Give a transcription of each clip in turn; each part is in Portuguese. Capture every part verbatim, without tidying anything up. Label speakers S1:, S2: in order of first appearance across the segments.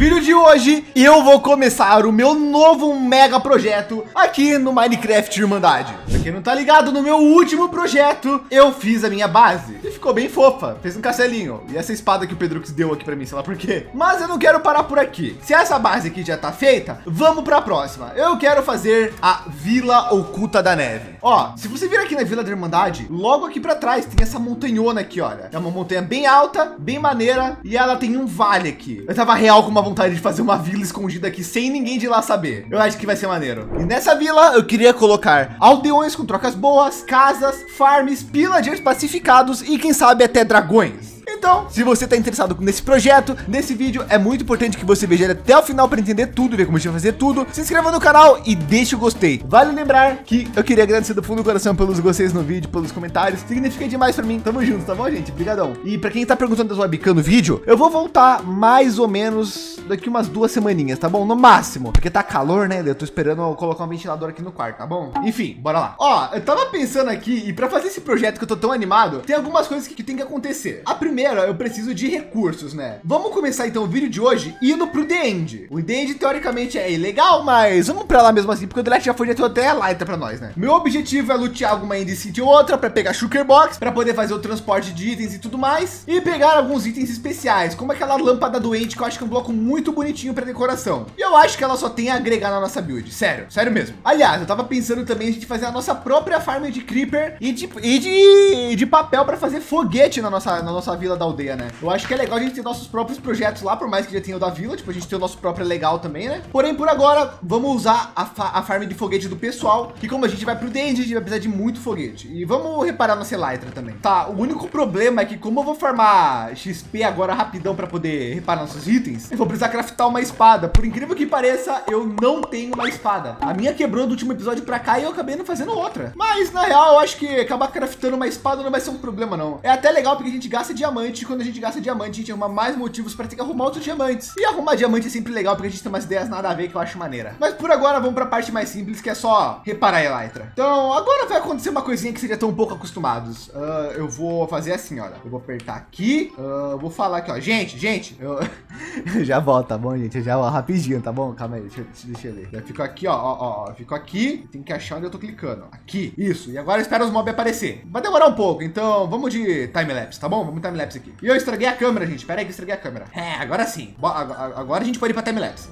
S1: vídeo de hoje eu vou começar o meu novo mega projeto aqui no Minecraft Irmandade. Pra quem não tá ligado, no meu último projeto eu fiz a minha base e ficou bem fofa, fez um castelinho. E essa espada que o Pedrux deu aqui pra mim, sei lá por quê. Mas eu não quero parar por aqui. Se essa base aqui já tá feita, vamos pra próxima. Eu quero fazer a Vila Oculta da Neve. Ó, se você vir aqui na Vila da Irmandade, logo aqui pra trás tem essa montanhona aqui, olha. É uma montanha bem alta, bem maneira, e ela tem um vale aqui. Eu tava real com uma vontade de fazer uma vila escondida aqui sem ninguém de lá saber. Eu acho que vai ser maneiro. E nessa vila eu queria colocar aldeões com trocas boas, casas, farms, pillagers pacificados e quem sabe até dragões. Então, se você está interessado nesse projeto, nesse vídeo, é muito importante que você veja ele até o final para entender tudo, ver como a gente vai fazer tudo. Se inscreva no canal e deixe o gostei. Vale lembrar que eu queria agradecer do fundo do coração pelos gostes no vídeo, pelos comentários. Significa demais para mim. Tamo junto, tá bom, gente? Obrigadão. E para quem tá perguntando das webcam no vídeo, eu vou voltar mais ou menos daqui umas duas semaninhas, tá bom? No máximo, porque tá calor, né? Eu tô esperando eu colocar um ventilador aqui no quarto, tá bom? Enfim, bora lá. Ó, eu tava pensando aqui e para fazer esse projeto que eu tô tão animado, tem algumas coisas que, que tem que acontecer. A primeira, eu preciso de recursos, né? Vamos começar então o vídeo de hoje indo pro The End. O The End teoricamente é ilegal, mas vamos pra lá mesmo assim, porque o Delete já foi já até a Lytra pra nós, né? Meu objetivo é lutear alguma End City ou outra para pegar Shulker Box, para poder fazer o transporte de itens e tudo mais, e pegar alguns itens especiais, como aquela lâmpada doente que eu acho que é um bloco muito bonitinho para decoração. E eu acho que ela só tem a agregar na nossa build, sério, sério mesmo. Aliás, eu tava pensando também a gente fazer a nossa própria farm de Creeper e de, e de, de papel para fazer foguete na nossa, na nossa vila da aldeia, né? Eu acho que é legal a gente ter nossos próprios projetos lá, por mais que já tenha o da vila, tipo, a gente tem o nosso próprio legal também, né? Porém, por agora, vamos usar a, fa a farm de foguete do pessoal, que como a gente vai pro The End, a gente vai precisar de muito foguete. E vamos reparar nossa Elytra também. Tá, o único problema é que como eu vou farmar X P agora rapidão para poder reparar nossos itens, eu vou precisar craftar uma espada. Por incrível que pareça, eu não tenho uma espada. A minha quebrou do último episódio para cá e eu acabei não fazendo outra. Mas, na real, eu acho que acabar craftando uma espada não vai ser um problema, não. É até legal porque a gente gasta diamante e quando a gente gasta diamante, a gente arruma mais motivos para ter que arrumar outros diamantes. E arrumar diamante é sempre legal porque a gente tem umas ideias nada a ver que eu acho maneira. Mas por agora vamos para a parte mais simples, que é só reparar a Elytra. Então agora vai acontecer uma coisinha que vocês já estão um pouco acostumados. Uh, eu vou fazer assim, olha. Eu vou apertar aqui. Uh, eu vou falar aqui, ó. Gente, gente. Eu, eu já volto, tá bom, gente? Eu já volto rapidinho, tá bom? Calma aí, deixa, eu, deixa eu ler. Eu fico aqui, ó, ó, ó. Eu fico aqui. Tem que achar onde eu tô clicando. Aqui. Isso. E agora eu espero os mobs aparecer. Vai demorar um pouco, então vamos de time-lapse, tá bom? Vamos de time-lapse aqui. E eu estraguei a câmera, gente. Pera aí que eu estraguei a câmera. É, agora sim. Agora a gente pode ir para time-lapse.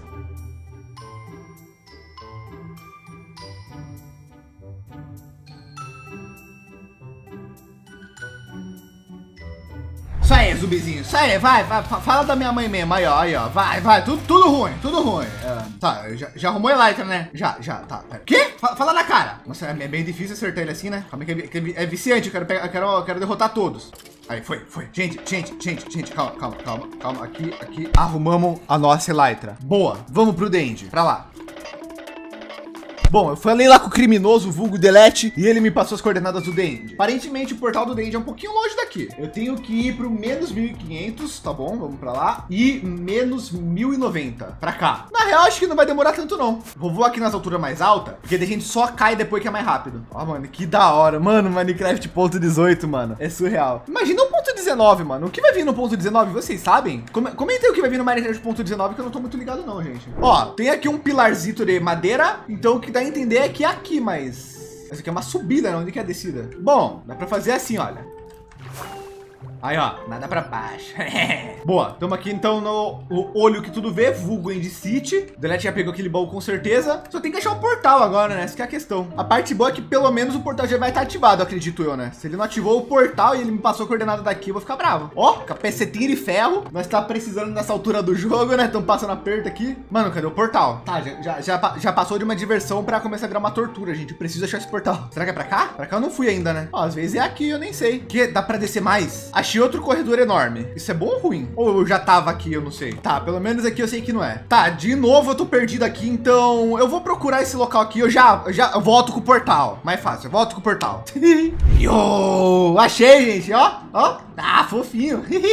S1: Isso aí, zumbizinho. Isso aí, vai, vai. Fala da minha mãe mesmo. Aí, ó, aí, ó. Vai, vai. Tudo, tudo ruim, tudo ruim. É, tá, já, já arrumou a Elytra, né? Já, já, tá. Pera. Quê? Fala, fala na cara. Nossa, é bem difícil acertar ele assim, né? Calma aí, que é, é viciante. Eu quero, pegar, eu quero, eu quero derrotar todos. Aí, foi, foi. Gente, gente, gente, gente. Calma, calma, calma, calma. Aqui, aqui. Arrumamos a nossa Elytra. Boa. Vamos pro The End. Pra lá. Bom, eu falei lá com o criminoso, vulgo Delete, e ele me passou as coordenadas do The End. Aparentemente, o portal do The End é um pouquinho longe daqui. Eu tenho que ir pro menos mil e quinhentos, tá bom? Vamos pra lá. E menos mil e noventa pra cá. Na real, acho que não vai demorar tanto, não. Vou voar aqui nas alturas mais altas, porque daí a gente só cai depois que é mais rápido. Ó, mano, que da hora. Mano, Minecraft ponto dezoito, mano. É surreal. Imagina o ponto dezenove, mano. O que vai vir no ponto dezenove, vocês sabem? Comentem o que vai vir no Minecraft ponto dezenove, que eu não tô muito ligado, não, gente. Ó, tem aqui um pilarzito de madeira, então o que dá a entender é que é aqui, mas essa aqui é uma subida, não? Onde que é a descida? Bom, dá pra fazer assim, olha. Aí, ó, nada pra baixo. Boa, estamos aqui então no olho que tudo vê, vulgo End City. O Delete já pegou aquele baú com certeza. Só tem que achar o portal agora, né? Essa que é a questão. A parte boa é que pelo menos o portal já vai estar ativado, acredito eu, né? Se ele não ativou o portal e ele me passou a coordenada daqui, eu vou ficar bravo. Ó, capacetinho de ferro. Nós tá precisando nessa altura do jogo, né? Estamos passando aperto aqui. Mano, cadê o portal? Tá, já, já, já, já passou de uma diversão pra começar a virar uma tortura, gente. Eu preciso achar esse portal. Será que é pra cá? Pra cá eu não fui ainda, né? Ó, às vezes é aqui, eu nem sei. Que dá pra descer mais? Achei outro corredor enorme. Isso é bom ou ruim? Ou eu já tava aqui, eu não sei. Tá, pelo menos aqui eu sei que não é. Tá, de novo eu tô perdido aqui, então eu vou procurar esse local aqui. Eu já, eu já eu volto com o portal. Mais fácil, eu volto com o portal. Yo! Achei, gente, ó. Ó. Ah, fofinho.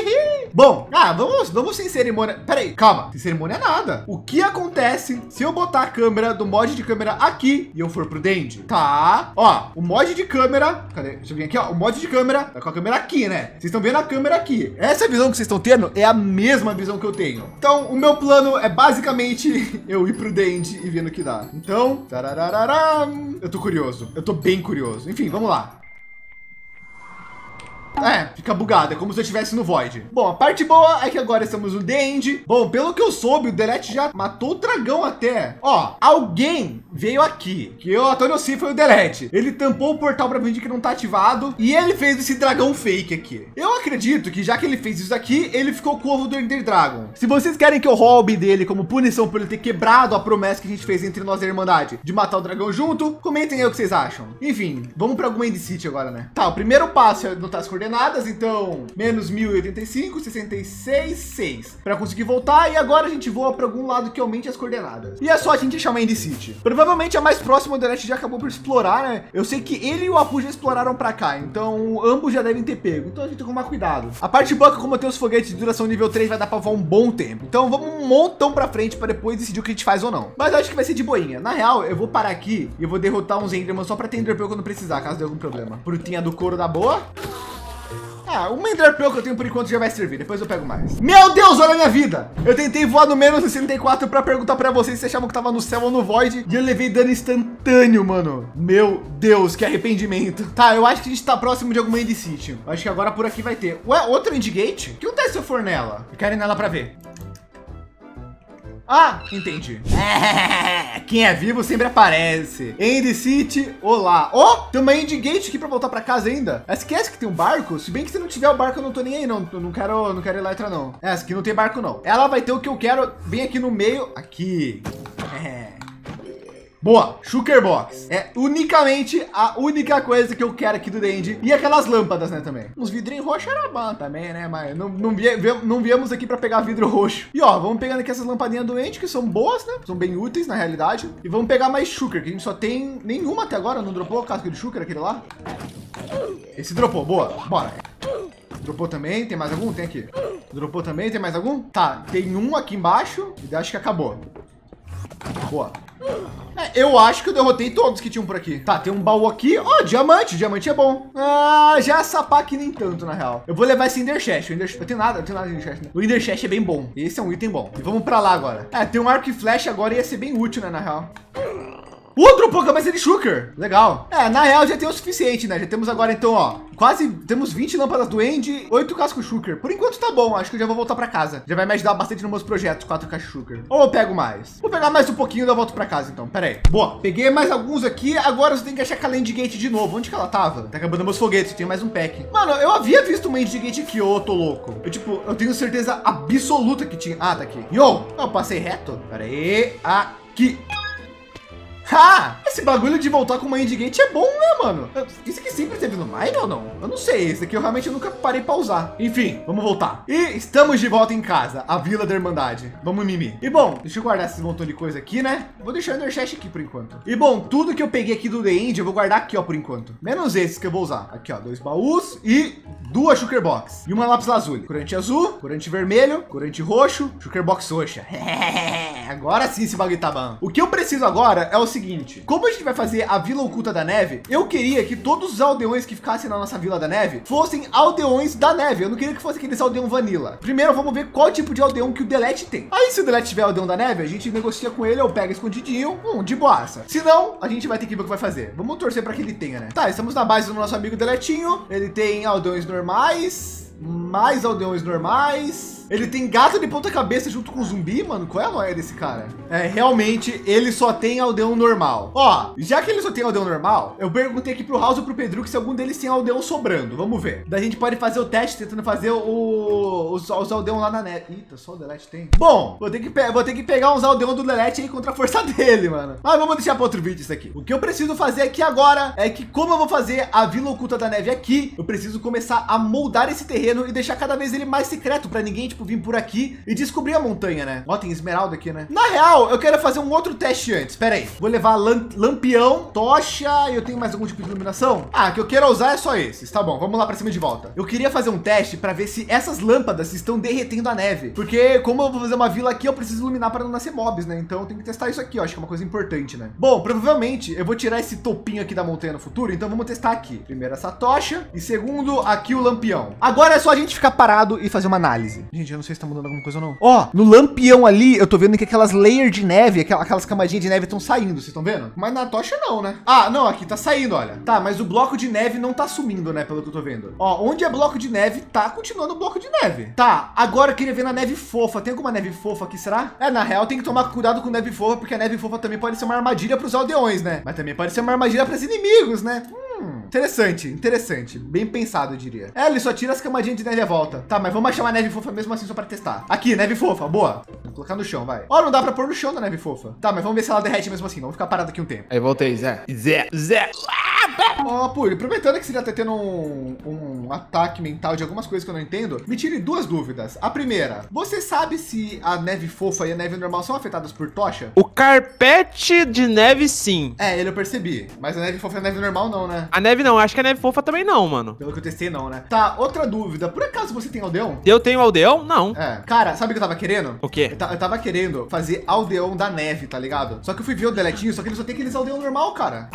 S1: Bom, ah, vamos, vamos sem cerimônia. Pera aí, calma. Sem cerimônia nada. O que acontece se eu botar a câmera do mod de câmera aqui e eu for pro Dandy? Tá. Ó, o mod de câmera. Cadê? Deixa eu vir aqui, ó. O mod de câmera tá com a câmera aqui, né? Vocês estão vendo a câmera aqui. Essa visão que vocês estão tendo é a mesma visão que eu tenho. Então, o meu plano é basicamente eu ir pro Dandy e vendo o que dá. Então, tararararam. Eu tô curioso. Eu tô bem curioso. Enfim, vamos lá. É, fica bugado, é como se eu estivesse no Void. Bom, a parte boa é que agora estamos no The End. Bom, pelo que eu soube, o Delete já matou o dragão até. Ó, alguém veio aqui, que eu, Antônio Si, foi o Delete. Ele tampou o portal para vídeo que não tá ativado e ele fez esse dragão fake aqui. Eu acredito que já que ele fez isso aqui, ele ficou com o ovo do Ender Dragon. Se vocês querem que eu roube dele como punição por ele ter quebrado a promessa que a gente fez entre nós e a Irmandade de matar o dragão junto, comentem aí o que vocês acham. Enfim, vamos para alguma End City agora, né? Tá, o primeiro passo é anotar as coordenadas. Então, menos mil e oitenta e cinco, sessenta e seis, seis. Para conseguir voltar. E agora a gente voa para algum lado que aumente as coordenadas. E é só a gente achar uma End City. Provavelmente a mais próxima o Delete já acabou por explorar, né? Eu sei que ele e o Apu já exploraram para cá. Então, ambos já devem ter pego. Então a gente tem que tomar cuidado. A parte boa é que como eu tenho os foguetes de duração nível três, vai dar para voar um bom tempo. Então, vamos um montão para frente para depois decidir o que a gente faz ou não. Mas eu acho que vai ser de boinha. Na real, eu vou parar aqui e eu vou derrotar uns Enderman só para ter Enderpearl quando precisar, caso dê algum problema. Frutinha do couro da boa. Ah, o Enderpearl que eu tenho por enquanto já vai servir, depois eu pego mais. Meu Deus, olha a minha vida. Eu tentei voar no menos sessenta e quatro para perguntar para vocês se achavam que tava no céu ou no Void. E eu levei dano instantâneo, mano. Meu Deus, que arrependimento. Tá, eu acho que a gente tá próximo de alguma End City. Eu acho que agora por aqui vai ter. Ué, outro End Gate? O que acontece se eu for nela? Eu quero ir nela para ver. Ah, entendi. É, quem é vivo sempre aparece. End City, olá. Ó, oh, tem uma End Gate aqui para voltar para casa ainda. Esquece que tem um barco. Se bem que se não tiver o barco, eu não tô nem aí, não. Eu não quero, não quero ir lá entrar, não. É, essa aqui não tem barco, não. Ela vai ter o que eu quero bem aqui no meio. Aqui. É. Boa, Shulker Box. É unicamente a única coisa que eu quero aqui do The End. E aquelas lâmpadas, né, também. Uns vidrinhos roxos era bom também, né? Mas não, não, vie, não viemos aqui para pegar vidro roxo. E ó, vamos pegando aqui essas lampadinhas do End, que são boas, né? São bem úteis, na realidade. E vamos pegar mais Shulker, que a gente só tem nenhuma até agora. Não dropou o casco de Shulker, aquele lá? Esse dropou, boa. Bora. Dropou também, tem mais algum? Tem aqui. Dropou também, tem mais algum? Tá, tem um aqui embaixo e acho que acabou. Boa. É, eu acho que eu derrotei todos que tinham por aqui. Tá, tem um baú aqui. Ó, oh, diamante. Diamante é bom. Ah, já sapar aqui nem tanto, na real. Eu vou levar esse Ender Chest. Ender... Eu tenho nada, eu tenho nada de Ender Chest, né? O Ender Chest é bem bom. Esse é um item bom. E vamos pra lá agora. É, tem um arco e flecha agora, ia ser bem útil, né, na real. Outro pouco cabeça de Shulker. Legal. É, na real já tem o suficiente, né? Já temos agora, então, ó, quase temos vinte lâmpadas do End, oito cascos Shulker. Por enquanto tá bom. Acho que eu já vou voltar para casa. Já vai me ajudar bastante nos meus projetos, quatro caixas Shulker. Ou eu pego mais? Vou pegar mais um pouquinho e eu volto para casa, então. Pera aí. Boa. Peguei mais alguns aqui. Agora você tem que achar aquela End Gate de novo. Onde que ela tava? Tá acabando meus foguetes. Tem mais um pack. Mano, eu havia visto uma End Gate aqui. Ô, tô louco. Eu, tipo, eu tenho certeza absoluta que tinha. Ah, tá aqui. Yo! Eu passei reto. Pera aí. Aqui. Ah, esse bagulho de voltar com uma End Gate é bom, né, mano? Isso aqui sempre teve no Mine ou não? Eu não sei, esse aqui eu realmente nunca parei para usar. Enfim, vamos voltar. E estamos de volta em casa, a Vila da Irmandade. Vamos mimir. E bom, deixa eu guardar esse montão de coisa aqui, né? Vou deixar o Ender Chest aqui por enquanto. E bom, tudo que eu peguei aqui do The End, eu vou guardar aqui, ó, por enquanto. Menos esses que eu vou usar. Aqui, ó, dois baús e duas Shulker Box. E uma lápis lazuli. Corante azul, corante vermelho, corante roxo, Shulker Box roxa. Agora sim esse bagulho tá bom. O que eu preciso agora é o seguinte. Como a gente vai fazer a Vila Oculta da Neve, eu queria que todos os aldeões que ficassem na nossa Vila da Neve fossem aldeões da neve. Eu não queria que fosse aqueles aldeão vanilla. Primeiro vamos ver qual tipo de aldeão que o Delete tem. Aí se o Delete tiver aldeão da neve, a gente negocia com ele, eu pego escondidinho, hum, de boaça. Se não, a gente vai ter que ver o que vai fazer. Vamos torcer para que ele tenha, né? Tá, estamos na base do nosso amigo Deletinho. Ele tem aldeões normais, mais aldeões normais. Ele tem gato de ponta cabeça junto com zumbi, mano. Qual é a noia desse cara? É, realmente, ele só tem aldeão normal. Ó, já que ele só tem aldeão normal, eu perguntei aqui pro House e pro Pedro que se algum deles tem aldeão sobrando. Vamos ver. Daí a gente pode fazer o teste tentando fazer o, os, os aldeão lá na net. Eita, só o Delete tem. Bom, vou ter que, vou ter que pegar uns aldeão do Delete aí contra a força dele, mano. Mas vamos deixar para outro vídeo isso aqui. O que eu preciso fazer aqui agora é que, como eu vou fazer a Vila Oculta da Neve aqui, eu preciso começar a moldar esse terreno e deixar cada vez ele mais secreto para ninguém, tipo, tipo, vir por aqui e descobrir a montanha, né? Ó, tem esmeralda aqui, né? Na real, eu quero fazer um outro teste antes. Pera aí. Vou levar lamp lampião, tocha e eu tenho mais algum tipo de iluminação? Ah, que eu quero usar é só esses. Tá bom, vamos lá pra cima de volta. Eu queria fazer um teste para ver se essas lâmpadas estão derretendo a neve. Porque como eu vou fazer uma vila aqui, eu preciso iluminar para não nascer mobs, né? Então eu tenho que testar isso aqui. Eu acho que é uma coisa importante, né? Bom, provavelmente eu vou tirar esse topinho aqui da montanha no futuro. Então vamos testar aqui. Primeiro essa tocha e segundo aqui o lampião. Agora é só a gente ficar parado e fazer uma análise. Gente, eu não sei se tá mudando alguma coisa ou não. Ó, no lampião ali, eu tô vendo que aquelas layers de neve, aquelas camadinhas de neve estão saindo. Vocês estão vendo? Mas na tocha não, né? Ah, não, aqui tá saindo, olha. Tá, mas o bloco de neve não tá sumindo, né? Pelo que eu tô vendo. Ó, onde é bloco de neve, tá continuando o bloco de neve. Tá, agora eu queria ver na neve fofa. Tem alguma neve fofa aqui, será? É, na real tem que tomar cuidado com neve fofa, porque a neve fofa também pode ser uma armadilha para os aldeões, né? Mas também pode ser uma armadilha para os inimigos, né? Hum, interessante, interessante. Bem pensado, eu diria. É, ele só tira as camadinhas de neve à volta. Tá, mas vamos achar uma neve fofa mesmo assim só para testar. Aqui, neve fofa, boa. Vou colocar no chão, vai. Ó, não dá para pôr no chão da neve fofa. Tá, mas vamos ver se ela derrete mesmo assim. Vamos ficar parado aqui um tempo.
S2: Aí voltei, Zé. Zé, Zé.
S1: Ó, oh, Puri, aproveitando que você já tá tendo um, um ataque mental de algumas coisas que eu não entendo, me tire duas dúvidas. A primeira, você sabe se a neve fofa e a neve normal são afetadas por tocha?
S2: O carpete de neve, sim.
S1: É, ele eu percebi. Mas a neve fofa e a neve normal não, né?
S2: A neve não, acho que a neve fofa também não, mano.
S1: Pelo que eu testei não, né? Tá, outra dúvida. Por acaso você tem aldeão?
S2: Eu tenho aldeão? Não.
S1: É. Cara, sabe o que eu tava querendo?
S2: O quê?
S1: Eu, eu tava querendo fazer aldeão da neve, tá ligado? Só que eu fui ver o deletinho, só que ele só tem aqueles aldeão normal, cara.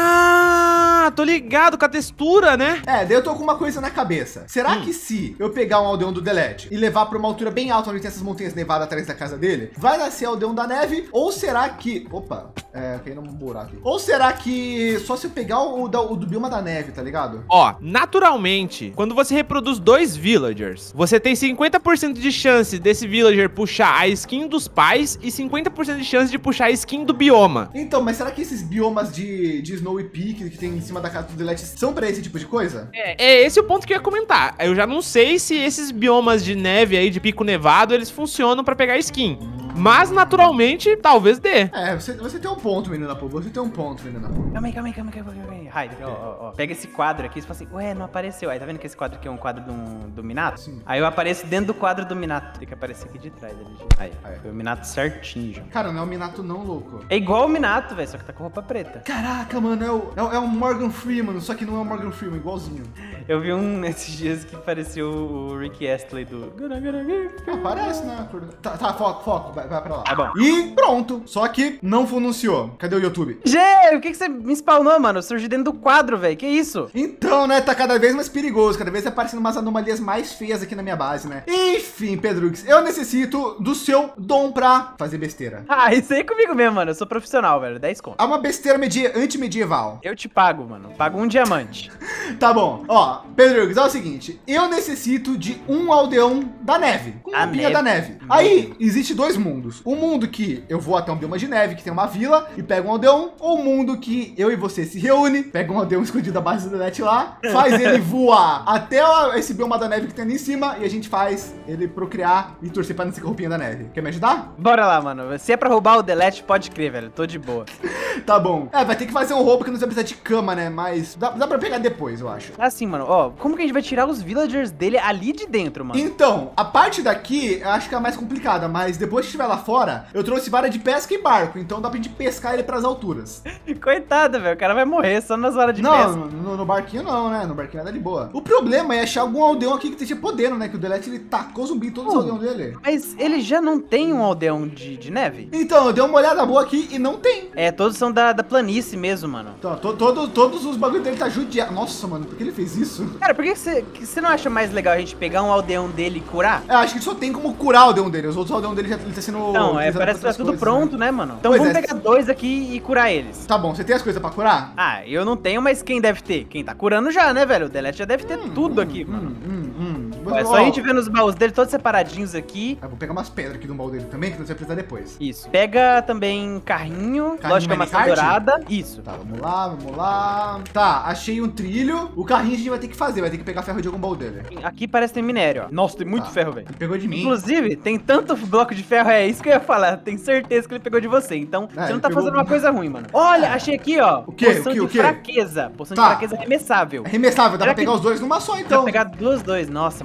S2: Ah, tô ligado com a textura, né?
S1: É, daí eu tô com uma coisa na cabeça. Será hum. que se eu pegar um aldeão do delete e levar pra uma altura bem alta, onde tem essas montanhas nevadas atrás da casa dele, vai nascer aldeão da neve? Ou será que... Opa, é, caí num buraco aqui. Ou será que só se eu pegar o, da, o do bioma da neve, tá ligado?
S2: Ó, naturalmente, quando você reproduz dois villagers, você tem cinquenta por cento de chance desse villager puxar a skin dos pais e cinquenta por cento de chance de puxar a skin do bioma.
S1: Então, mas será que esses biomas de, de Snowy Peak que tem em cima da casa do delete são pra esse tipo de coisa?
S2: É, é esse o ponto que eu ia comentar. Eu já não sei se esses biomas de neve aí, de pico nevado, eles funcionam pra pegar skin. Mas, naturalmente, talvez dê.
S1: É, você, você tem um ponto, menina pô. Você tem um ponto, menina pô.
S3: Calma aí, calma aí, calma aí, calma aí, calma aí. Raid, ó, ó, ó. Pega esse quadro aqui e fala assim, ué, não apareceu. Aí tá vendo que esse quadro aqui é um quadro do, do Minato?
S1: Sim.
S3: Aí eu apareço dentro do quadro do Minato. Tem que aparecer aqui de trás. Aí, aí. Foi o Minato certinho, já.
S1: Cara, não é o Minato não, louco.
S3: É igual o Minato, velho, só que tá com roupa preta.
S1: Caraca, mano, é o, é, o, é o Morgan Freeman, só que não é o Morgan Freeman, igualzinho.
S3: Eu vi um nesses dias que pareceu o Rick Astley do...
S1: Ah, parece, né? Tá, tá, foco, foco, vai, vai pra lá.
S3: Tá bom.
S1: E pronto, só que não funcionou. Cadê o YouTube?
S3: Gê, o que que você me spawnou, mano? Eu surgi dentro do quadro, velho, que isso?
S1: Então, né, tá cada vez mais perigoso, cada vez tá aparecendo umas anomalias mais feias aqui na minha base, né? Enfim, Pedrux, eu necessito do seu dom pra fazer besteira.
S3: Ah, isso aí é comigo mesmo, mano, eu sou profissional, velho, dez conto.
S1: É uma besteira media antimedieval.
S3: Eu te pago, mano, pago um diamante.
S1: Tá bom, ó, Pedrux, é o seguinte, eu necessito de um aldeão da neve, com uma pinha da neve. Aí, existe dois mundos, um mundo que eu vou até um bioma de neve, que tem uma vila, e pego um aldeão, ou um mundo que eu e você se reúne, pega um aldeão escondido da base do net lá, faz ele voar até esse bioma da neve que tem ali em cima, e a gente faz ele procriar e torcer pra não ser roupinha da neve. Quer me ajudar?
S3: Bora lá, mano. Se é pra roubar o delete, pode crer, velho. Tô de boa.
S1: Tá bom. É, vai ter que fazer um roubo que não vai precisar de cama, né? Mas dá, dá pra pegar depois, eu acho.
S3: Assim, mano, ó, como que a gente vai tirar os villagers dele ali de dentro, mano?
S1: Então, a parte daqui, eu acho que é a mais complicada, mas depois que estiver lá fora, eu trouxe vara de pesca e barco, então dá pra gente pescar ele pras alturas.
S3: Coitado, velho, o cara vai morrer só nas horas de
S1: não,
S3: pesca.
S1: Não, no, no barquinho não, né? No barquinho nada de boa. O problema é achar algum aldeão aqui que esteja podendo, né? Que o delete, ele tacou zumbi em todos os aldeões dele.
S3: Mas ele já não tem um aldeão de, de neve?
S1: Então, eu dei uma olhada boa aqui e não tem.
S3: É, todos são da, da planície mesmo, mano.
S1: Então, to, todo, todos os bagulhos dele tá judiado. Nossa, mano, por que ele fez isso?
S3: Cara, por que você que você não acha mais legal a gente pegar um aldeão dele e curar?
S1: Eu acho que só tem como curar o aldeão dele. Os outros aldeões dele já ele tá sendo...
S3: Não, é, parece que tá tudo
S1: coisas,
S3: pronto,
S1: né,
S3: né mano? Então
S1: pois
S3: vamos
S1: é.
S3: pegar dois aqui e curar eles.
S1: Tá bom, você tem as coisas pra curar?
S3: Ah, eu não tenho, mas quem deve ter? Quem tá curando já, né, velho? O delete já deve ter
S1: hum,
S3: tudo
S1: hum,
S3: aqui,
S1: hum,
S3: mano.
S1: Hum, hum.
S3: Ó, é só a gente ver nos baús dele todos separadinhos aqui.
S1: Eu vou pegar umas pedras aqui do baú dele também, que você vai precisar depois.
S3: Isso. Pega também carrinho,
S1: Carrinho
S3: lógico, a maçã
S1: minecart?
S3: dourada. Isso.
S1: Tá, vamos lá, vamos lá. Tá, achei um trilho. O carrinho a gente vai ter que fazer, vai ter que pegar ferro de algum baú dele.
S3: Aqui parece que tem minério, ó. Nossa, tem muito
S1: Tá.
S3: ferro, velho.
S1: Ele pegou de mim.
S3: Inclusive, tem tanto bloco de ferro, é isso que eu ia falar. Tenho certeza que ele pegou de você. Então,
S1: É,
S3: você não tá
S1: pegou-
S3: fazendo uma coisa ruim, mano. Olha, achei aqui, ó.
S1: O quê?
S3: Poção
S1: O quê? O
S3: de
S1: quê?
S3: fraqueza. Poção
S1: Tá.
S3: de fraqueza arremessável.
S1: Arremessável, dá
S3: Será
S1: pra pegar
S3: que-
S1: os dois numa só,
S3: Dá
S1: então.
S3: pra pegar duas, dois. Nossa,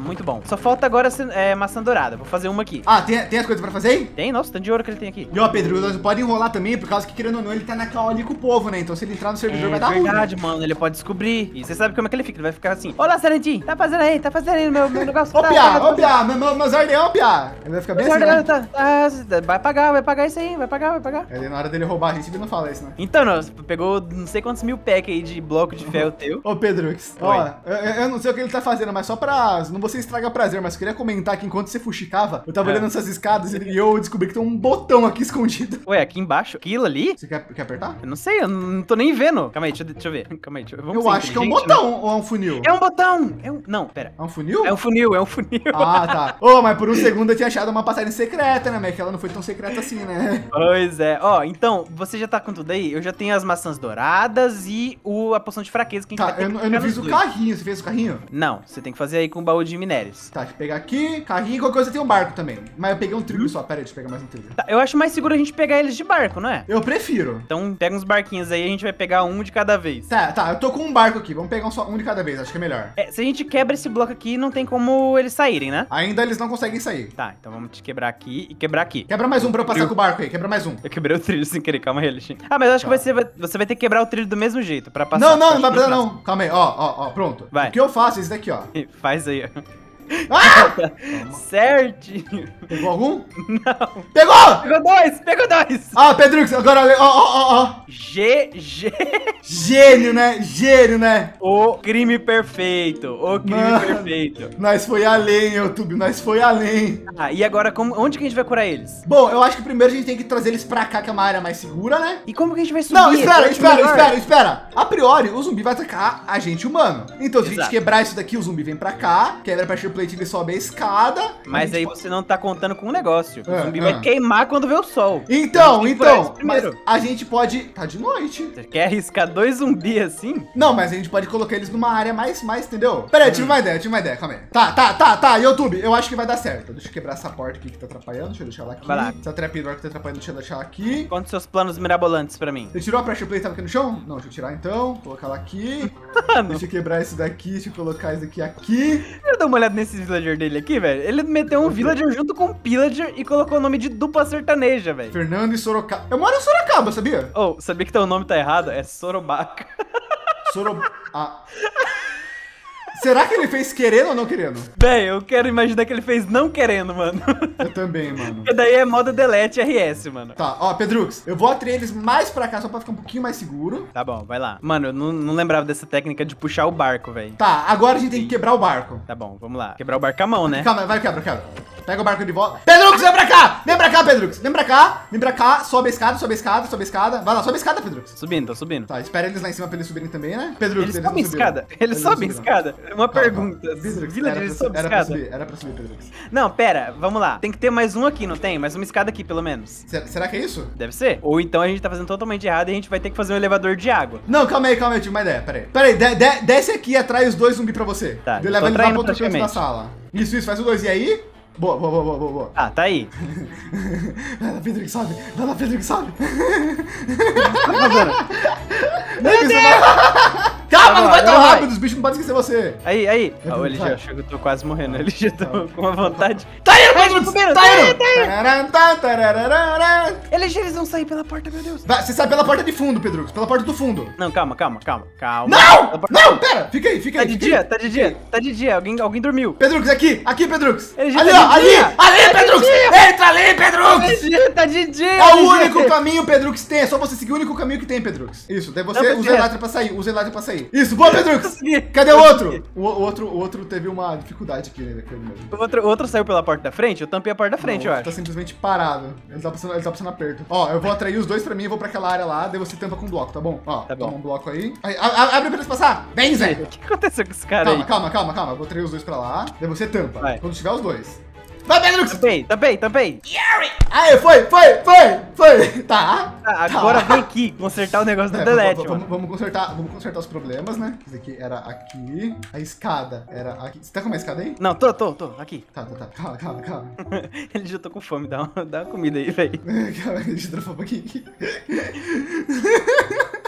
S3: muito bom. Só falta agora é, maçã dourada. Vou fazer uma aqui.
S1: Ah, tem, tem as coisas pra fazer aí?
S3: Tem? Nossa, tanto de ouro que ele tem aqui.
S1: E ó, Pedro, você pode enrolar também, por causa que, querendo ou não, ele tá na call ali com o povo, né? Então se ele entrar no servidor,
S3: É
S1: vai dar ruim.
S3: verdade, mano. Ele pode descobrir. E você sabe como é que ele fica. Ele vai ficar assim. Olá, Serentinho. Tá fazendo aí? Tá fazendo aí meu, meu negócio?
S1: Ô,
S3: tá,
S1: Piá,
S3: tá,
S1: ô, Piá, meu- meu- meus ordeão, Piá. Ele vai ficar bem assim, né?
S3: tá, tá, tá, vai pagar, vai pagar isso aí. Vai pagar, vai pagar.
S1: Ele, na hora dele roubar a gente, ele não fala isso, né?
S3: Então, nós pegou não sei quantos mil packs aí de bloco de ferro teu.
S1: Ô, Pedrux,
S3: Oi.
S1: ó, eu, eu não sei o que ele tá fazendo, mas só pra não você estragar prazer, mas eu queria comentar que enquanto você fuxicava, eu tava
S3: É.
S1: olhando essas escadas e eu descobri que tem um botão aqui escondido.
S3: Ué, aqui embaixo? Aquilo ali?
S1: Você quer, quer apertar?
S3: Eu não sei, eu não tô nem vendo. Calma aí, deixa, eu- deixa eu ver. Calma aí, deixa eu, vamos
S1: Eu
S3: ser
S1: acho que é um
S3: inteligente, né?
S1: botão ou é um funil?
S3: É um botão! É um... Não, pera.
S1: É um funil?
S3: É um funil, é um funil.
S1: Ah, tá. Ô, mas por um segundo eu tinha achado uma passagem secreta, né, mas que ela não foi tão secreta assim, né?
S3: Pois é. Ó, então, você já tá com tudo aí? Eu já tenho as maçãs douradas e o, a poção de fraqueza que a gente
S1: Tá,
S3: vai ter
S1: eu,
S3: que
S1: não- eu não
S3: pegar
S1: fiz
S3: nos
S1: o
S3: dois.
S1: carrinho. Você fez o carrinho?
S3: Não, você tem que fazer aí com o baú de minérios.
S1: Tá, deixa eu pegar aqui, carrinho, qualquer coisa tem um barco também. Mas eu peguei um trilho só, pera aí, deixa eu pegar mais um trilho.
S3: Tá, eu acho mais seguro a gente pegar eles de barco, não é?
S1: Eu prefiro.
S3: Então, pega uns barquinhos aí e a gente vai pegar um de cada vez.
S1: Tá, tá, eu tô com um barco aqui, vamos pegar um, só, um de cada vez, acho que é melhor.
S3: É, se a gente quebra esse bloco aqui, não tem como eles saírem, né?
S1: Ainda eles não conseguem sair.
S3: Tá, então vamos te quebrar aqui e quebrar aqui.
S1: Quebra mais um pra eu passar
S3: Eu-
S1: com o barco aí, quebra mais um.
S3: Eu quebrei o trilho sem querer, calma aí, Alexandre. Ah, mas eu acho
S1: Tá.
S3: que você vai, você vai ter que quebrar o trilho do mesmo jeito pra passar.
S1: Não, não, não vai
S3: pra
S1: precisar
S3: frente.
S1: não. Calma aí, ó, ó, ó, pronto.
S3: Vai.
S1: O que eu faço é isso daqui, ó.
S3: Faz aí, ó.
S1: Ah!
S3: Certinho.
S1: Pegou algum?
S3: Não.
S1: Pegou!
S3: Pegou dois, pegou dois.
S1: Ah, Pedrux, agora, ó, ó, ó, ó.
S3: G, G.
S1: Gênio, né? Gênio, né?
S3: O crime perfeito. O crime
S1: Mano.
S3: perfeito.
S1: Nós foi além, YouTube, nós foi além.
S3: Ah, e agora, como, onde que a gente vai curar eles?
S1: Bom, eu acho que primeiro a gente tem que trazer eles pra cá, que é uma área mais segura, né?
S3: E como que a gente vai subir?
S1: Não, espera,
S3: Eu acho
S1: espera,
S3: melhor.
S1: espera, espera. A priori, o zumbi vai atacar a gente humano. Então, se a gente
S3: Exato.
S1: quebrar isso daqui, o zumbi vem pra cá, quebra a pressure plate, ele sobe a escada.
S3: Mas
S1: a
S3: aí
S1: gente pode-
S3: você não tá contando com um negócio. O
S1: Ah,
S3: zumbi
S1: ah.
S3: vai queimar quando vê o sol.
S1: Então,
S3: A gente tem que curar
S1: então,
S3: eles primeiro.
S1: mas a gente pode... Tá de noite.
S3: Você quer arriscar dois zumbis assim?
S1: Não, mas a gente pode colocar eles numa área mais, mais, entendeu? Pera aí, tive uma ideia, tive uma ideia, calma aí. Tá, tá, tá, tá, YouTube, eu acho que vai dar certo. Deixa eu quebrar essa porta aqui que tá atrapalhando, deixa eu deixar ela aqui.
S3: Vai lá.
S1: Essa trapdoor que tá atrapalhando, deixa eu deixar ela aqui.
S3: Conta seus planos mirabolantes pra mim.
S1: Você tirou a pressure plate que tava aqui no chão? Não, deixa eu tirar então, colocar ela aqui.
S3: Mano,
S1: Deixa eu quebrar isso daqui, deixa eu colocar isso aqui aqui.
S3: deixa eu dar uma olhada nesse villager dele aqui, velho. Ele meteu um villager junto com um pillager e colocou o nome de dupla sertaneja, velho.
S1: Fernando e Sorocaba. Eu moro em Sorocaba, sabia?
S3: Oh, sabia que teu nome tá errado? É Sorobaca.
S1: Soro... Ah. Será que ele fez querendo ou não querendo?
S3: Véi, eu quero imaginar que ele fez não querendo, mano.
S1: Eu também, mano.
S3: Porque daí é moda delete R S, mano.
S1: Tá, ó, Pedrux, eu vou atrair eles mais pra cá só pra ficar um pouquinho mais seguro.
S3: Tá bom, vai lá. Mano, eu não, não lembrava dessa técnica de puxar o barco, velho.
S1: Tá, agora a gente tem que quebrar o barco.
S3: Tá bom, vamos lá. Quebrar o barco com a mão, né?
S1: Calma, vai, quebra, quebra. Pega o barco de volta. Pedrux, vem pra cá! Vem pra cá, Pedrux. Vem pra cá, vem pra cá. Sobe a escada, sobe a escada, sobe a escada. Vai lá, sobe a escada, Pedrux.
S3: Subindo, tô subindo.
S1: Tá, espera eles lá em cima pra eles subirem também, né? Pedrux,
S3: Eles
S1: não
S3: sobem
S1: subiram.
S3: escada? Eles
S1: não
S3: sobem
S1: subiram.
S3: escada? Uma
S1: Calma,
S3: pergunta.
S1: calma. Pedrux,
S3: Villager,
S1: era
S3: eles
S1: pra,
S3: sobem
S1: era pra
S3: escada?
S1: subir, era pra subir, Pedrux.
S3: Não, pera, vamos lá. Tem que ter mais um aqui, não tem? Mais uma escada aqui, pelo menos.
S1: Será, será que é isso?
S3: Deve ser? Ou então a gente tá fazendo totalmente errado e a gente vai ter que fazer um elevador de água.
S1: Não, calma aí, calma aí, eu tive uma ideia, pera aí. Pera aí, de, de, desce aqui e atrai os dois zumbis pra você.
S3: Tá,
S1: Eu
S3: eu
S1: levo
S3: tô
S1: eles lá
S3: atraindo
S1: pro outro canto da
S3: praticamente.
S1: sala. Isso, isso, faz o dois. E aí? Boa, boa, boa, boa, boa, boa.
S3: Ah, tá aí.
S1: Vai lá, Pedro, que sobe. Vai lá, Pedro, que sobe.
S3: Tá fazendo?
S1: Meu Deus! Calma, não vai tão
S3: Não vai.
S1: rápido, os bichos não podem esquecer você.
S3: Aí, aí.
S1: É
S3: Ah, o L G,
S1: vai.
S3: eu acho que eu tô quase morrendo. Ele já tô com uma vontade.
S1: Tá indo, Pedro,
S3: subindo,
S1: tá
S3: tá
S1: indo.
S3: indo, tá indo.
S1: Tararã, tá, tararararã.
S3: L G, eles vão sair pela porta, meu Deus.
S1: Vai, você sai pela porta de fundo, Pedro, pela porta do fundo.
S3: Não, calma, calma, calma, calma.
S1: Não!
S3: Pela porta-
S1: Não, pera, fica aí, fica
S3: Tá
S1: aí.
S3: de
S1: fica
S3: dia,
S1: aí.
S3: tá de dia, tá de dia. Alguém, alguém dormiu.
S1: Pedrux, aqui, aqui, Pedrux.
S3: Ele já
S1: Ali,
S3: tá
S1: ó,
S3: de
S1: ali,
S3: dia.
S1: ali,
S3: Tá de
S1: Pedrux.
S3: dia.
S1: Entra ali, Pedrux.
S3: Dia, tá de dia.
S1: É o
S3: L G.
S1: único caminho, Pedrux, tem. É só você seguir o único caminho que tem, Pedrux. Isso, daí você
S3: Não,
S1: usa
S3: porque-
S1: Elytra pra sair, usa Elytra pra sair. Isso, boa, Pedrux.
S3: Consegui.
S1: Cadê o outro? O, o outro? O outro teve uma dificuldade aqui, né, com ele mesmo.
S3: O outro, o outro saiu pela porta da frente, eu tampei a porta da frente,
S1: Não,
S3: eu
S1: o
S3: acho.
S1: outro tá simplesmente parado. Ele tá passando, ele tá passando aperto. Ó, eu vou atrair os dois pra mim e vou pra aquela área lá, daí você tampa com um bloco, tá bom? Ó,
S3: Tá bom.
S1: toma um bloco aí. Aí, a- a- abre pra eles passar. Vem, Zé.
S3: O que aconteceu com esse cara
S1: Calma,
S3: aí?
S1: calma, calma, calma. Eu vou atrair os dois pra lá, daí você tampa.
S3: Vai.
S1: Quando tiver os dois. Vai, Pedrux!
S3: Tampei, tampei, tampei.
S1: Aê, foi, foi, foi, foi. Tá.
S3: Tá,
S1: tá.
S3: agora vem aqui consertar o negócio do
S1: É,
S3: delete,
S1: vamos,
S3: mano.
S1: vamos, vamos consertar, vamos consertar os problemas, né? Isso aqui era aqui. A escada era aqui. Você tá com uma escada aí?
S3: Não, tô, tô, tô, aqui.
S1: Tá, tá, tá. Calma, calma, calma.
S3: Ele já tô com fome, dá uma, dá uma comida aí, velho.
S1: Calma, deixa eu trocar um pouquinho aqui.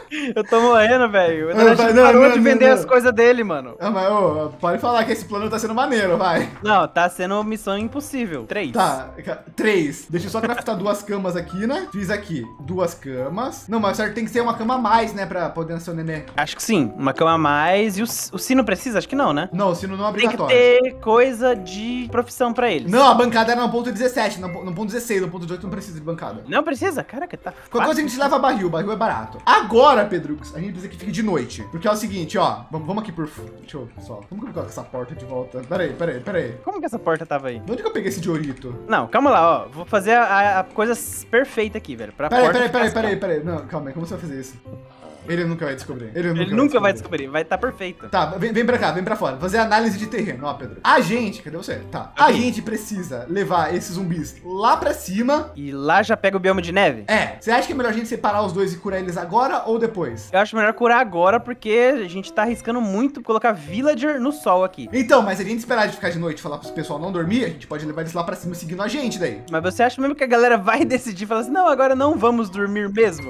S3: Eu tô morrendo, velho. O
S1: Não,
S3: Danashi
S1: não,
S3: parou
S1: não,
S3: de
S1: não,
S3: vender
S1: não.
S3: as coisas dele, mano.
S1: Ah, mas, ô, pode falar que esse plano tá sendo maneiro, vai.
S3: Não, tá sendo missão impossível. Três.
S1: Tá, ca- três. Deixa eu só craftar duas camas aqui, né? Fiz aqui duas camas. Não, mas certo tem que ser uma cama a mais, né? Pra poder ser o nenê.
S3: Acho que sim. Uma cama a mais. E o, o sino precisa? Acho que não, né?
S1: Não, se não é
S3: Tem que
S1: obrigatório.
S3: ter coisa de profissão pra eles.
S1: Não, a bancada era no ponto dezessete, no, no ponto dezesseis, no ponto dezoito não precisa de bancada.
S3: Não precisa? Caraca, tá
S1: Qualquer coisa a
S3: fácil.
S1: gente leva barril, barril é barato. Agora, Pedrux, a gente precisa que fique de noite. Porque é o seguinte, ó. Vamos, vamos aqui por... Deixa eu, pessoal. Como que eu coloco essa porta de volta? Pera aí, pera aí, pera aí.
S3: Como que essa porta tava aí?
S1: De onde que eu peguei esse diorito?
S3: Não, calma lá, ó. Vou fazer a, a- a coisa perfeita aqui, velho. Pra
S1: Peraí,
S3: porta
S1: peraí,
S3: ficar
S1: peraí,
S3: assim,
S1: peraí,
S3: ó.
S1: peraí. Não, calma aí, como você vai fazer isso? Ele nunca vai descobrir. Ele nunca,
S3: Ele nunca vai descobrir, vai estar perfeito.
S1: Tá, vem, vem pra cá, vem pra fora. Fazer análise de terreno, ó, Pedro. A gente, cadê você? Tá. A
S3: Aqui.
S1: gente precisa levar esses zumbis lá pra cima.
S3: E lá já pega o bioma de neve?
S1: É, você acha que é melhor a gente separar os dois e curar eles agora ou depois?
S3: Eu acho melhor curar agora, porque a gente tá arriscando muito colocar villager no sol aqui.
S1: Então, mas se a gente esperar de ficar de noite e falar pro pessoal não dormir, a gente pode levar eles lá pra cima seguindo a gente daí.
S3: Mas você acha mesmo que a galera vai decidir e falar assim, não, agora não vamos dormir mesmo?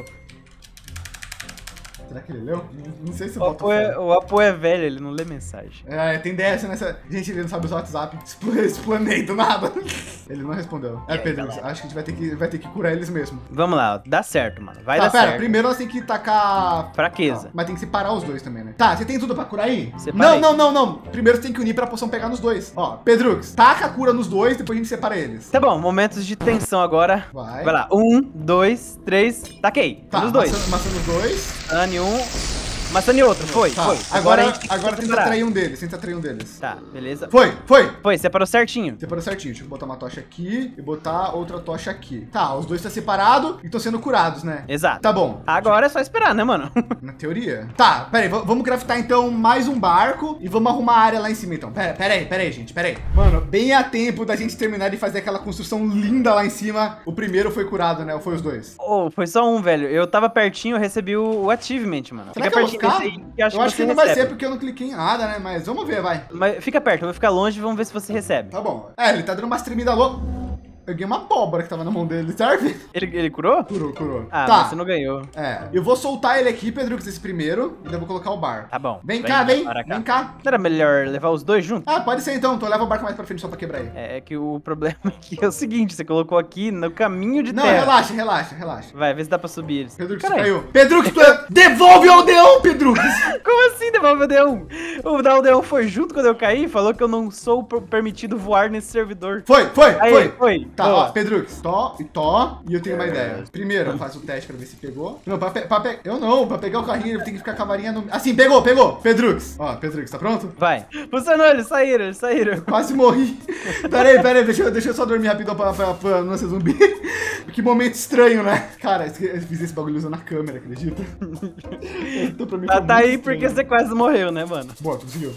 S1: Será que ele leu? Não, não sei se
S3: O
S1: eu boto
S3: Apo,
S1: fé.
S3: é, o Apo é velho, ele não lê mensagem.
S1: É, tem dessa nessa. Gente, ele não sabe usar o WhatsApp. Expl- Explanei do nada. Ele não respondeu. É,
S3: aí,
S1: Pedro,
S3: galera?
S1: acho que a gente vai ter que, vai ter que curar eles mesmo.
S3: Vamos lá, ó, dá certo, mano. Vai
S1: Tá,
S3: dar
S1: pera,
S3: certo.
S1: primeiro nós temos que tacar.
S3: Fraqueza.
S1: Não, mas tem que separar os dois também, né? Tá, você tem tudo pra curar aí?
S3: Separei.
S1: Não, não, não, não. Primeiro você tem que unir pra poção pegar nos dois. Ó, Pedrux, taca a cura nos dois, depois a gente separa eles.
S3: Tá bom, momentos de tensão agora.
S1: Vai.
S3: Vai lá, um, dois, três, taquei.
S1: Tá,
S3: Nos dois.
S1: maçã, maçã nos dois.
S3: Maçã um, maçã em outro, foi,
S1: Tá,
S3: foi.
S1: agora,
S3: a gente tem que
S1: agora tenta
S3: separar.
S1: atrair um deles, tenta atrair um deles.
S3: Tá, beleza.
S1: Foi, foi.
S3: Foi, separou certinho.
S1: Separou certinho. Deixa eu botar uma tocha aqui e botar outra tocha aqui. Tá, os dois estão separados e estão sendo curados, né?
S3: Exato.
S1: Tá bom.
S3: Agora é só esperar, né, mano?
S1: Na teoria. Tá, pera aí, v- vamos craftar então mais um barco e vamos arrumar a área lá em cima então. Pera, pera aí, pera aí, gente, pera aí. Mano, bem a tempo da gente terminar de fazer aquela construção linda lá em cima. O primeiro foi curado, né? Ou foi os dois?
S3: Oh, foi só um, velho. Eu tava pertinho, eu recebi o, o achievement, mano.
S1: Será
S3: Fica
S1: que eu vou
S3: pertinho
S1: ficar?
S3: desse aí, que eu acho
S1: eu
S3: que
S1: acho que
S3: você
S1: não vai
S3: recebe.
S1: ser porque eu não cliquei em nada, né? Mas vamos ver, vai.
S3: Mas fica perto, eu vou ficar longe e vamos ver se você recebe.
S1: Tá bom. É, ele tá dando umas tremidas loucas. Eu ganhei uma abóbora que tava na mão dele, serve?
S3: Ele, ele curou?
S1: Curou, curou.
S3: Ah,
S1: tá.
S3: mas você não ganhou.
S1: É, eu vou soltar ele aqui, Pedro, esse primeiro, e daí eu vou colocar o barco.
S3: Tá bom.
S1: Vem cá, vem,
S3: para cá.
S1: vem cá.
S3: Não era melhor levar os dois juntos?
S1: Ah, pode ser então, então leva o barco mais pra frente só pra quebrar ele.
S3: É, é que o problema aqui é o seguinte, você colocou aqui no caminho de
S1: Não,
S3: terra.
S1: relaxa, relaxa, relaxa.
S3: Vai, vê se dá pra subir eles.
S1: Pedro, que
S3: Caralho,
S1: caiu. Pedro, que devolve o aldeão, Pedro.
S3: como assim devolve o D um? O da Aldeão foi junto quando eu caí, falou que eu não sou per- permitido voar nesse servidor.
S1: Foi, foi,
S3: Aí,
S1: foi.
S3: foi.
S1: Tá,
S3: Boa.
S1: ó, Pedro, tó e tó, e eu tenho uma ideia. Primeiro, eu faço o teste pra ver se pegou. Não, pra, pe pra pe eu não, pra pegar o carrinho eu tenho que ficar com a varinha no... Assim, pegou, pegou. Pedrux. Ó, Pedrux, tá pronto?
S3: Vai. Funcionou, eles saíram, eles saíram.
S1: Quase morri. Pera aí, pera aí, deixa eu, deixa eu só dormir rápido pra, pra, pra não ser zumbi. Que momento estranho, né? Cara, eu fiz esse bagulho usando a câmera, acredita? Então, pra mim,
S3: Tá,
S1: foi
S3: tá
S1: muito
S3: aí
S1: estranho.
S3: porque você quase morreu, né, mano?
S1: Boa, tu conseguiu.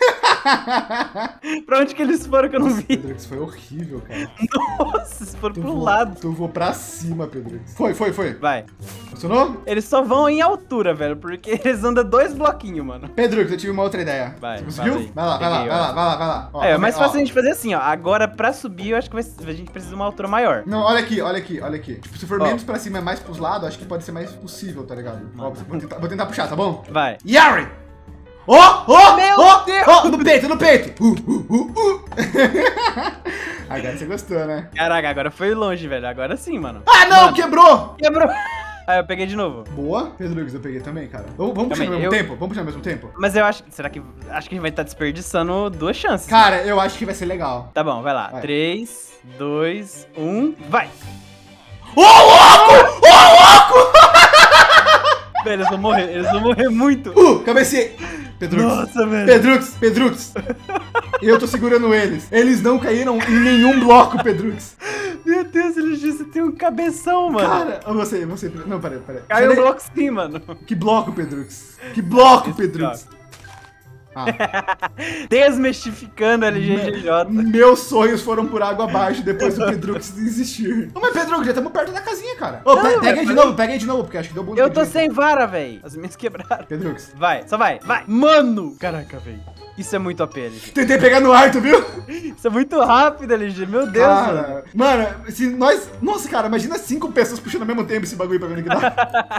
S3: Pra onde que eles foram que eu não vi?
S1: Pedrux, foi horrível, cara.
S3: Nossa, eles foram
S1: Tu
S3: pro
S1: voou-
S3: lado.
S1: Tu voou pra cima, Pedrux. Foi, foi, foi.
S3: Vai.
S1: Funcionou?
S3: Eles só vão em altura, velho, porque eles andam dois bloquinhos, mano.
S1: Pedrux, eu tive uma outra ideia.
S3: Vai,
S1: Você conseguiu?
S3: fala aí.
S1: Vai lá, vai lá,
S3: Peguei,
S1: vai
S3: ó.
S1: lá, vai lá, vai lá. Ó,
S3: é, é
S1: tá
S3: mais
S1: vendo? Ó.
S3: fácil a gente fazer assim, ó. Agora, pra subir, eu acho que vai- a gente precisa de uma altura maior.
S1: Não, olha aqui, olha aqui, olha aqui. Tipo, se for
S3: Ó.
S1: menos pra cima e mais pros lados, acho que pode ser mais possível, tá ligado? Ó, vou, tentar, vou tentar puxar, tá bom?
S3: Vai.
S1: Yari! Ó, ó,
S3: Meu
S1: ó,
S3: Deus!
S1: ó, no peito, no peito! Uh, uh, uh, uh. Agora você gostou, né?
S3: Caraca, agora foi longe, velho. Agora sim, mano.
S1: Ah, não,
S3: Mano.
S1: quebrou!
S3: Quebrou. Ah, eu peguei de novo.
S1: Boa. Pedro, eu peguei também, cara. Vamos, vamos puxar
S3: Também,
S1: no mesmo
S3: eu-
S1: tempo? Vamos puxar no mesmo tempo?
S3: Mas eu acho... Será que... Acho que a gente vai estar desperdiçando duas chances.
S1: Cara, eu acho que vai ser legal.
S3: Tá bom, vai lá.
S1: Vai.
S3: três, dois, um, vai!
S1: Ô, louco! Ô, louco!
S3: Velho, eles vão morrer. Eles vão morrer muito.
S1: Uh, cabecei. Pedrux.
S3: Nossa, velho.
S1: Pedrux, Pedrux. Eu tô segurando eles. Eles não caíram em nenhum bloco, Pedrux.
S3: Meu Deus, eles disse que tem um cabeção, mano.
S1: Cara, você, você. Não, peraí, peraí.
S3: Caiu um
S1: Você-
S3: bloco sim, mano.
S1: Que bloco, Pedrux? Que bloco, Pedrux? Ah,
S3: Desmistificando a L G G J.
S1: meus sonhos foram por água abaixo depois do Pedrux desistir. Ô, mas Pedrux, já estamos perto da casinha, cara. Ô, pe-
S3: Não,
S1: pega aí
S3: mas
S1: de
S3: falei-
S1: novo, pega aí de novo, porque acho que deu bom.
S3: Eu tô sem vara, velho. As minhas quebraram.
S1: Pedrux.
S3: Vai, só vai, vai. Mano! Caraca, velho. Isso é muito A P, L G.
S1: Tentei pegar no ar, tu viu?
S3: Isso é muito rápido, L G. Meu Deus, mano.
S1: Cara, mano, se nós. Nossa, cara, imagina cinco pessoas puxando ao mesmo tempo esse bagulho pra ver o que dá.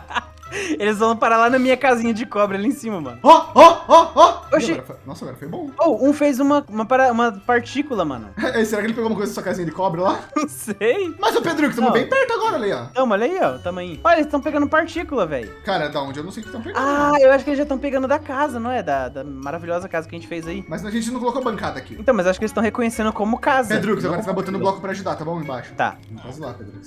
S3: Eles vão parar lá na minha casinha de cobra ali em cima, mano.
S1: Ó, ó, ó, ó.
S3: Oxi.
S1: Agora foi- Nossa, agora foi bom.
S3: Oh, um fez uma, uma, para- uma partícula, mano.
S1: Ei, será que ele pegou uma coisa da sua casinha de cobra lá?
S3: Não sei.
S1: Mas o Pedro, que estamos
S3: Não.
S1: bem perto agora ali, ó.
S3: Toma, olha aí, ó, o tamanho. Olha, eles estão pegando partícula, velho.
S1: Cara, da onde? Eu não sei o que estão pegando.
S3: Ah, eu acho que eles já estão pegando da casa, não é? Da, da maravilhosa casa que a gente fez aí.
S1: Mas a gente não colocou bancada aqui.
S3: Então, mas eu acho que eles estão reconhecendo como casa.
S1: Pedro,
S3: não
S1: agora você vai
S3: como
S1: botando o
S3: vila.
S1: bloco pra ajudar, tá bom? Embaixo.
S3: Tá.
S1: Faz lá, Pedro.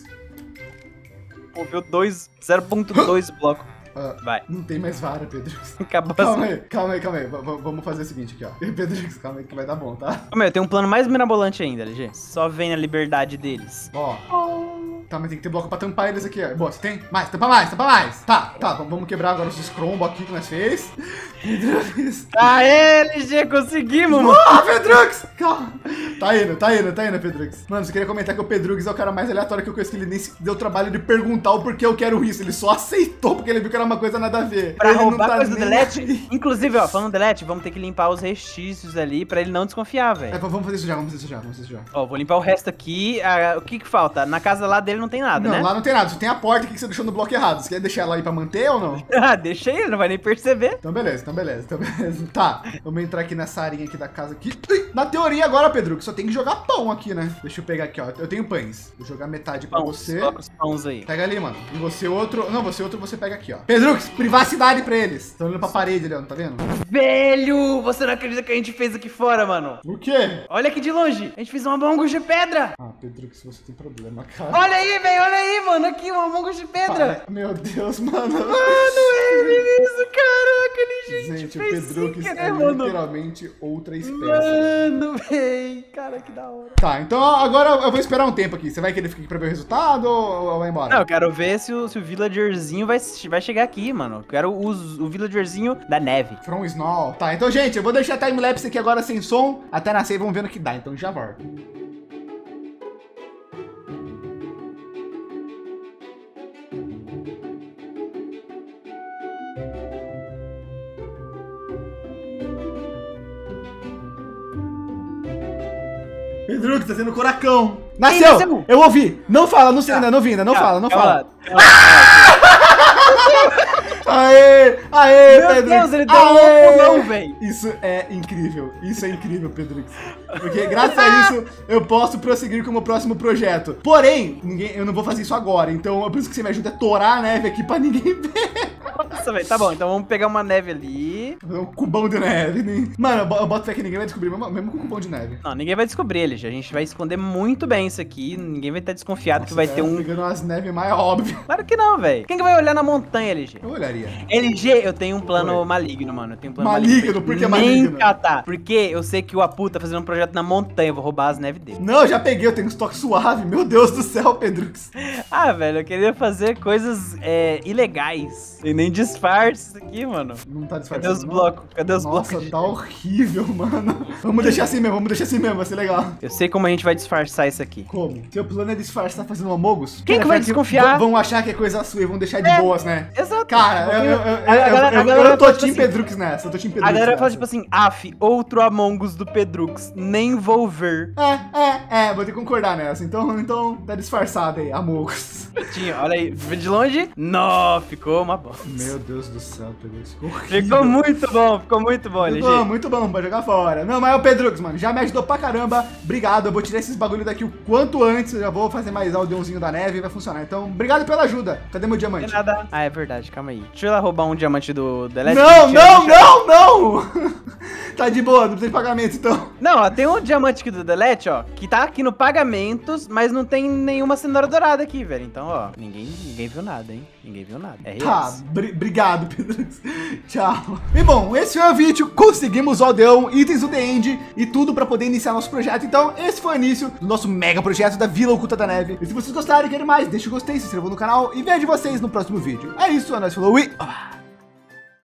S3: Moveu dois, zero ponto dois bloco.
S1: Ah,
S3: Vai.
S1: não tem mais vara, Pedro.
S3: Acabou
S1: Calma
S3: assim.
S1: aí, calma aí, calma aí. V- v- vamos fazer o seguinte aqui, ó. Pedro, calma aí que vai dar bom, tá?
S3: Ô, meu, tem um plano mais mirabolante ainda, L G. Só vem na liberdade deles.
S1: Ó. Tá, mas tem que ter bloco pra tampar eles aqui, ó. Boa, você tem? Mais, tampa mais, tampa mais. Tá, tá, vamos vamos quebrar agora os scrombos aqui que nós fez. Pedrux.
S3: Aê, L G, conseguimos, mano.
S1: Ah, Pedrux! Calma. Tá indo, tá indo, tá indo, Pedrux. Mano, você queria comentar que o Pedrux é o cara mais aleatório que eu conheço, que ele nem se deu o trabalho de perguntar o porquê eu quero isso. Ele só aceitou porque ele viu que era uma coisa nada a ver.
S3: Pra
S1: Ele não
S3: roubar
S1: tá
S3: coisa do
S1: nem
S3: Delete.
S1: aí.
S3: Inclusive, ó, falando do Delete, vamos ter que limpar os restícios ali pra ele não desconfiar,
S1: É,
S3: velho.
S1: vamos fazer isso já, vamos fazer isso já, vamos fazer isso já.
S3: Ó, vou limpar o resto aqui. Ah, o que que falta? Na casa lá dele não tem nada,
S1: Não,
S3: né?
S1: lá não tem nada, só tem a porta aqui que você deixou no bloco errado. Você quer deixar ela aí pra manter ou não?
S3: Ah, deixa ele, não vai nem perceber.
S1: Então beleza, então beleza, então beleza. Tá, vamos entrar aqui nessa arinha aqui da casa aqui. Ui, na teoria agora, Pedro, que só tem que jogar pão aqui, né? Deixa eu pegar aqui, ó. Eu tenho pães. Vou jogar metade pra
S3: Pãos,
S1: você.
S3: coloca os pães aí.
S1: Pega ali, mano. E você outro... Não, você outro você pega aqui, ó. Pedrux, privacidade pra eles. Estão olhando pra parede ali, ó, não tá vendo?
S3: Velho, você não acredita que a gente fez aqui fora, mano?
S1: O quê?
S3: Olha aqui de longe. A gente fez uma mongo de pedra.
S1: Ah, Pedrux, você tem problema, cara.
S3: Olha aí, velho, olha aí, mano. Aqui, uma mongo de pedra.
S1: Para. Meu Deus, mano.
S3: Mano, é isso, caraca, ele gente,
S1: Gente, o
S3: fez
S1: Pedrux
S3: sem
S1: é
S3: querer, mano.
S1: literalmente outra espécie.
S3: Mano, véi, cara, que da hora.
S1: Tá, então agora eu vou esperar um tempo aqui. Você vai querer ficar aqui pra ver o resultado ou ou vai embora?
S3: Não, eu quero ver se o, se o villagerzinho vai, vai chegar aqui, mano. Eu quero os, o villagerzinho da neve.
S1: From Snow. Tá, então, gente, eu vou deixar a timelapse aqui agora sem som. Até nascer, vamos ver no que dá. Então já volto. Pedro, que tá sendo curacão. Nasceu!
S3: nasceu!
S1: Eu ouvi! Não fala, não sei ainda, não vi ainda, não fala, não
S3: Calma
S1: fala.
S3: lá, calma lá.
S1: Aê! Aê,
S3: Meu
S1: Pedro!
S3: Deus, ele deu um pulão, velho.
S1: Isso é incrível, isso é incrível, Pedro. Porque graças a isso eu posso prosseguir com o meu próximo projeto. Porém, ninguém, eu não vou fazer isso agora, então é por isso que você me ajuda a torar a neve aqui pra ninguém ver.
S3: Nossa, velho, tá bom, então vamos pegar uma neve ali.
S1: Um cubão de neve, né? Mano, eu bo- eu boto fé que ninguém vai descobrir, mesmo, mesmo com o cubão de neve.
S3: Não, ninguém vai descobrir ele, já. A gente vai esconder muito bem isso aqui. Ninguém vai estar desconfiado que vai
S1: Nossa,
S3: ter
S1: cara,
S3: um.
S1: pegando umas neves mais óbvias.
S3: Claro que não, velho. Quem que vai olhar na montanha, L G?
S1: Eu olharia.
S3: L G, eu tenho um plano
S1: Oi.
S3: maligno, mano. Eu tenho um plano
S1: Maligno?
S3: maligno.
S1: Por que
S3: Nem
S1: maligno?
S3: catar. Porque eu sei que o Apu tá fazendo um projeto na montanha. Eu vou roubar as neves dele.
S1: Não, eu já peguei, eu tenho um estoque suave. Meu Deus do céu, Pedrux.
S3: Ah, velho, eu queria fazer coisas é, ilegais. E nem disfarce isso aqui, mano.
S1: Não tá
S3: Cadê
S1: disfarçando.
S3: os
S1: não?
S3: blocos? Cadê os
S1: Nossa,
S3: blocos? de-
S1: tá horrível, mano. Vamos deixar assim mesmo, vamos deixar assim mesmo, vai ser legal.
S3: Eu sei como a gente vai disfarçar isso aqui.
S1: Como? Seu plano é disfarçar fazendo um Amogus?
S3: Quem que vai desconfiar?
S1: v- Vão achar que é coisa sua e vão deixar de
S3: É.
S1: boas, né?
S3: Exato.
S1: Cara, eu, eu, eu,
S3: A galera-
S1: eu,
S3: a
S1: eu,
S3: galera
S1: eu tô
S3: fala, tipo
S1: Team
S3: assim,
S1: Pedrux nessa, eu tô Team Pedrux
S3: A galera
S1: nessa.
S3: fala tipo assim, af, outro Among Us do Pedrux, nem vou ver.
S1: É, é, é, vou ter que concordar nessa. Então, então tá disfarçado aí, Amogus.
S3: Tinha, olha aí, de longe, não, ficou uma bosta.
S1: Meu Deus do céu, Pedrux, ficou horrível.
S3: Ficou muito bom, ficou muito bom,
S1: Muito
S3: L G.
S1: bom, muito bom pra jogar fora. Não, mas é o Pedrux, mano, já me ajudou pra caramba. Obrigado, eu vou tirar esses bagulho daqui o quanto antes. Eu já vou fazer mais áudiozinho da neve e vai funcionar. Então, obrigado pela ajuda. Cadê meu diamante?
S3: De nada. Ah, é verdade, calma aí. Deixa eu ir lá roubar um diamante do Delete.
S1: Não,
S3: Mentira,
S1: não,
S3: deixa eu-
S1: não, não! Tá de boa, não precisa de pagamento, então.
S3: Não, ó, tem um diamante aqui do Delete, ó, que tá aqui no pagamentos, mas não tem nenhuma cenoura dourada aqui, velho. Então, ó, ninguém, ninguém viu nada, hein? Ninguém viu nada. É
S1: Tá,
S3: isso.
S1: bri- obrigado, Pedrux. Tchau. E bom, esse foi o vídeo. Conseguimos o aldeão, itens do The End e tudo pra poder iniciar nosso projeto. Então, esse foi o início do nosso mega projeto da Vila Oculta da Neve. E se vocês gostaram e querem mais, deixa o gostei, se inscrevam no canal e vejo vocês no próximo vídeo. É isso, a nós falou e... Ah.